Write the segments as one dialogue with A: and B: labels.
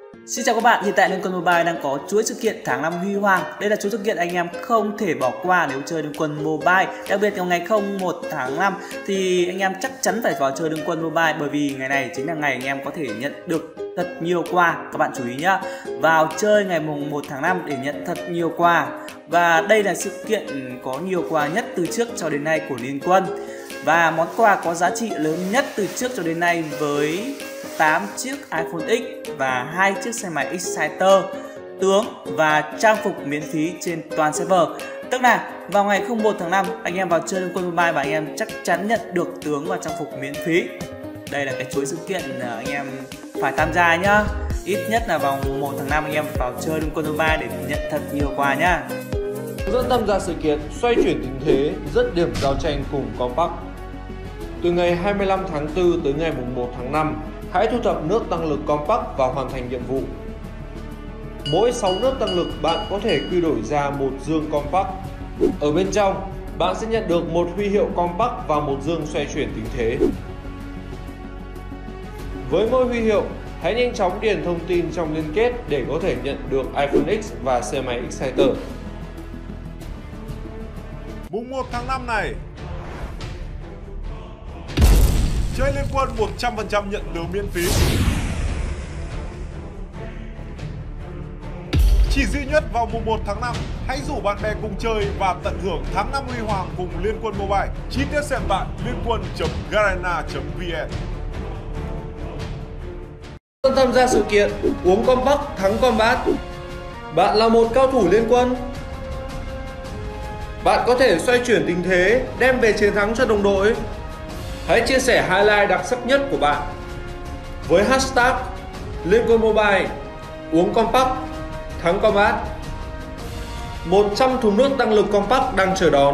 A: Xin chào các bạn, hiện tại Liên Quân Mobile đang có chuỗi sự kiện tháng 5 huy hoàng. Đây là chuỗi sự kiện anh em không thể bỏ qua nếu chơi Liên Quân Mobile. Đặc biệt vào ngày 01 tháng 5 thì anh em chắc chắn phải vào chơi Liên Quân Mobile, bởi vì ngày này chính là ngày anh em có thể nhận được thật nhiều quà. Các bạn chú ý nhá, vào chơi ngày 1 tháng 5 để nhận thật nhiều quà. Và đây là sự kiện có nhiều quà nhất từ trước cho đến nay của Liên Quân. Và món quà có giá trị lớn nhất từ trước cho đến nay với 8 chiếc iPhone X và 2 chiếc xe máy Exciter, tướng và trang phục miễn phí trên toàn server. Tức là vào ngày 01 tháng 5 anh em vào chơi Liên Quân Mobile và anh em chắc chắn nhận được tướng và trang phục miễn phí. Đây là cái chuỗi sự kiện anh em phải tham gia nhá. Ít nhất là vào 1 tháng 5 anh em vào chơi Liên Quân Mobile để nhận thật nhiều quà nhá.
B: Dẫn tham gia sự kiện xoay chuyển tình thế, rất điểm giao tranh cùng Compact. Từ ngày 25 tháng 4 tới ngày 1 tháng 5, hãy thu thập nước tăng lực Compact và hoàn thành nhiệm vụ. Mỗi 6 nước tăng lực bạn có thể quy đổi ra một dương Compact. Ở bên trong, bạn sẽ nhận được một huy hiệu Compact và một dương xoay chuyển tình thế. Với mỗi huy hiệu, hãy nhanh chóng điền thông tin trong liên kết để có thể nhận được iPhone X và xe máy Exciter.
C: Mùng 1 tháng 5 này, chơi Liên Quân 100% nhận tướng miễn phí. Chỉ duy nhất vào mùng 1 tháng 5, hãy rủ bạn bè cùng chơi và tận hưởng tháng 5 huy hoàng cùng Liên Quân Mobile. Chi tiết xem tại lienquan.garena.vn.
B: Tham gia sự kiện uống Compact thắng Combat. Bạn là một cao thủ Liên Quân. Bạn có thể xoay chuyển tình thế, đem về chiến thắng cho đồng đội. Hãy chia sẻ highlight đặc sắc nhất của bạn với hashtag Liên Quân Mobile uống Compact thắng Combat. 100 thùng nước tăng lực Compact đang chờ đón.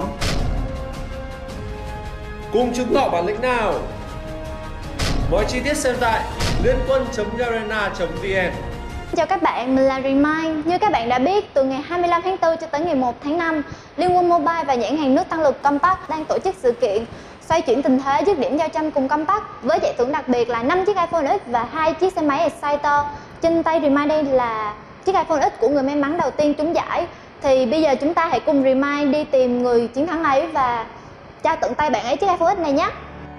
B: Cùng chứng tỏ bản lĩnh nào. Mọi chi tiết xem tại lienquan.garena.vn.
D: Chào các bạn, mình là Remind. Như các bạn đã biết, từ ngày 25 tháng 4 cho tới ngày 1 tháng 5, Liên Quân Mobile và nhãn hàng nước tăng lực Compact đang tổ chức sự kiện xoay chuyển tình thế dứt điểm giao tranh cùng Compact với giải thưởng đặc biệt là 5 chiếc iPhone X và 2 chiếc xe máy Exciter. Trên tay Remind đây là chiếc iPhone X của người may mắn đầu tiên trúng giải. Thì bây giờ chúng ta hãy cùng Remind đi tìm người chiến thắng ấy và trao tận tay bạn ấy chiếc iPhone X này nhé.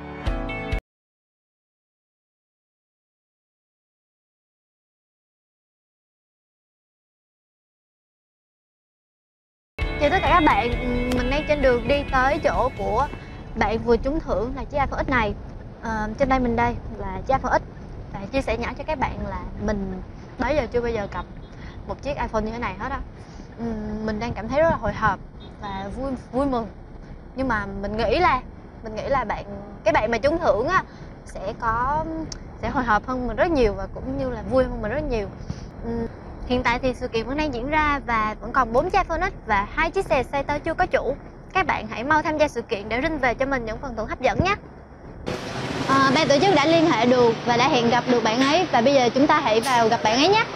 D: Chào tất cả các bạn, mình đang trên đường đi tới chỗ của bạn vừa trúng thưởng là chiếc iPhone X này. Trên tay mình đây là chiếc iPhone X. Và chia sẻ nhỏ cho các bạn là mình tới giờ chưa bao giờ cầm một chiếc iPhone như thế này hết á. Mình đang cảm thấy rất là hồi hộp và vui mừng. Nhưng mà mình nghĩ là cái bạn mà trúng thưởng á sẽ hồi hộp hơn mình rất nhiều và cũng như là vui hơn mình rất nhiều. Hiện tại thì sự kiện vẫn đang diễn ra và vẫn còn 4 chiếc iPhone X và 2 chiếc xe Exciter chưa có chủ. Các bạn hãy mau tham gia sự kiện để rinh về cho mình những phần thưởng hấp dẫn nhé. Ban tổ chức đã liên hệ được và đã hẹn gặp được bạn ấy và bây giờ chúng ta hãy vào gặp bạn ấy nhé.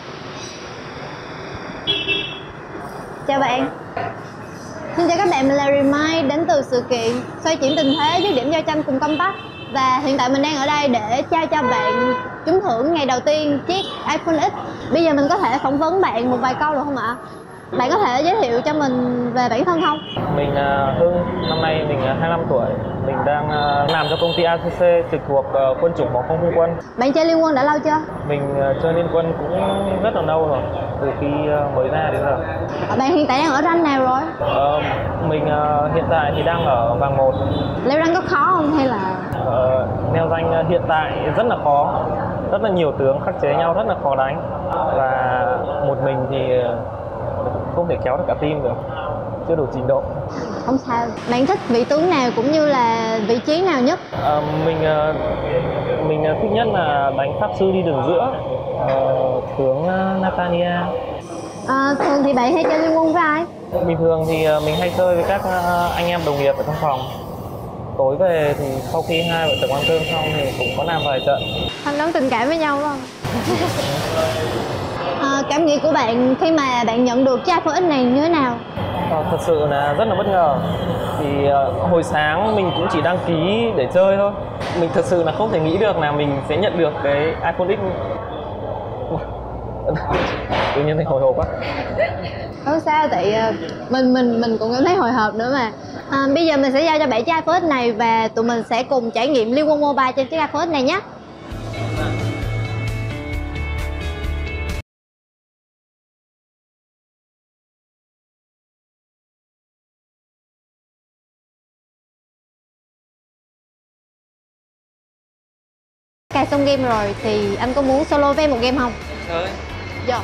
D: Chào bạn. Xin chào các bạn, mình là Remind đến từ sự kiện xoay chuyển tình thế dứt điểm giao tranh cùng Compact. Và hiện tại mình đang ở đây để trao cho bạn trúng thưởng ngày đầu tiên chiếc iPhone X. Bây giờ mình có thể phỏng vấn bạn một vài câu được không ạ? Bạn có thể giới thiệu cho mình về bản thân không?
E: Mình Hưng, năm nay mình 25 tuổi. Mình đang làm cho công ty ACC trực thuộc quân chủng phòng không không quân.
D: Bạn chơi Liên Quân đã lâu chưa?
E: Mình chơi Liên Quân cũng rất là lâu rồi, từ khi mới ra đến giờ.
D: Bạn hiện tại đang ở rank nào rồi?
E: Mình hiện tại thì đang ở vàng 1.
D: Leo rank có khó không hay là?
E: Leo rank hiện tại rất là khó. Rất là nhiều tướng khắc chế nhau, rất là khó đánh. Và một mình thì không thể kéo được cả team được, chưa đủ trình độ.
D: Không sao. Bạn thích vị tướng nào cũng như là vị trí nào nhất?
E: Mình thích nhất là đánh pháp sư đi đường giữa, tướng Natania.
D: Thường thì bạn hay chơi Liên Quân với ai?
E: Bình thường thì mình hay chơi với các anh em đồng nghiệp ở trong phòng. Tối về thì sau khi hai vợ chồng ăn cơm xong thì cũng có làm vài trận.
D: Hâm nóng tình cảm với nhau không? Cảm nghĩ của bạn khi mà bạn nhận được chiếc iPhone X này như thế nào?
E: Thật sự là rất là bất ngờ. Thì hồi sáng mình cũng chỉ đăng ký để chơi thôi. Mình thật sự là không thể nghĩ được là mình sẽ nhận được cái iPhone X tự nhiên thấy hồi hộp quá.
D: Không sao, tại mình cũng cảm thấy hồi hộp nữa mà. Bây giờ mình sẽ giao cho bạn chiếc iPhone X này và tụi mình sẽ cùng trải nghiệm Liên Quân Mobile trên chiếc iPhone X này nhé. Cài xong game rồi thì anh có muốn solo với em một game không?
A: Chơi.
D: Dạ.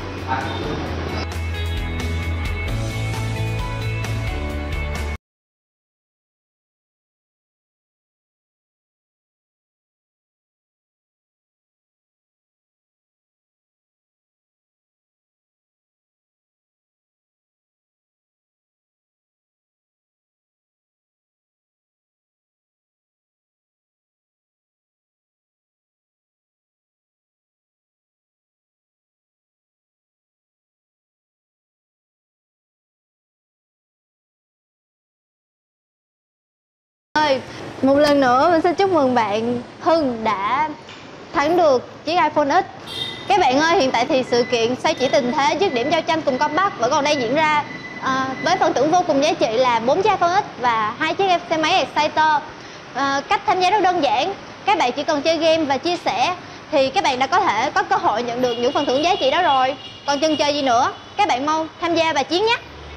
D: Ơi, một lần nữa mình xin chúc mừng bạn Hưng đã thắng được chiếc iPhone X. Các bạn ơi, hiện tại thì sự kiện xoay chuyển tình thế dứt điểm giao tranh cùng Compact vẫn còn đang diễn ra với phần thưởng vô cùng giá trị là 4 chiếc iPhone X và 2 chiếc xe máy Exciter. Cách tham gia rất đơn giản, các bạn chỉ cần chơi game và chia sẻ thì các bạn đã có thể có cơ hội nhận được những phần thưởng giá trị đó rồi. Còn chần chờ gì nữa, các bạn mau tham gia và chiến nhé.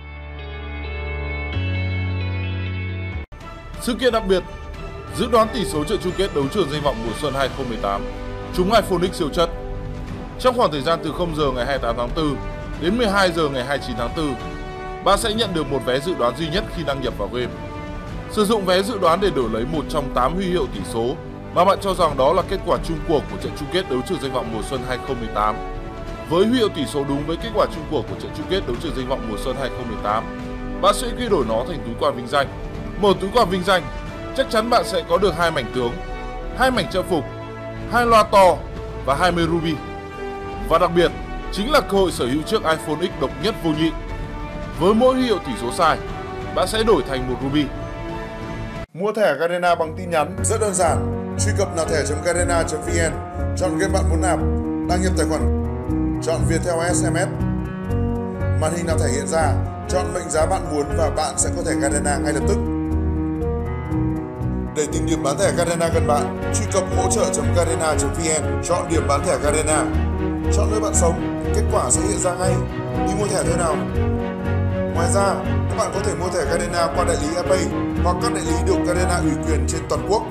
C: Sự kiện đặc biệt, dự đoán tỷ số trận chung kết đấu trường danh vọng mùa xuân 2018, trúng iPhone X siêu chất. Trong khoảng thời gian từ 0 giờ ngày 28 tháng 4 đến 12 giờ ngày 29 tháng 4, bạn sẽ nhận được một vé dự đoán duy nhất khi đăng nhập vào game. Sử dụng vé dự đoán để đổi lấy một trong 8 huy hiệu tỷ số mà bạn cho rằng đó là kết quả chung cuộc của trận chung kết đấu trường danh vọng mùa xuân 2018. Với huy hiệu tỷ số đúng với kết quả chung cuộc của trận chung kết đấu trường danh vọng mùa xuân 2018, bạn sẽ quy đổi nó thành túi quà vinh danh. Mở túi quà vinh danh, chắc chắn bạn sẽ có được 2 mảnh tướng, 2 mảnh trang phục, 2 loa to và 20 ruby. Và đặc biệt, chính là cơ hội sở hữu chiếc iPhone X độc nhất vô nhị. Với mỗi huy hiệu tỷ số sai, bạn sẽ đổi thành 1 ruby.
F: Mua thẻ Garena bằng tin nhắn rất đơn giản. Truy cập nạp thẻ.garena.vn, chọn game bạn muốn nạp, đăng nhập tài khoản, chọn Viettel SMS. Màn hình nạp thẻ hiện ra, chọn mệnh giá bạn muốn và bạn sẽ có thẻ Garena ngay lập tức. Để tìm điểm bán thẻ Garena gần bạn, truy cập hỗ trợ.garena.vn, chọn điểm bán thẻ Garena. Chọn nơi bạn sống, kết quả sẽ hiện ra ngay. Đi mua thẻ thôi nào. Ngoài ra, các bạn có thể mua thẻ Garena qua đại lý Apay hoặc các đại lý được Garena ủy quyền trên toàn quốc.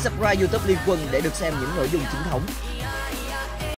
G: subscribe YouTube Liên Quân để được xem những nội dung chính thống.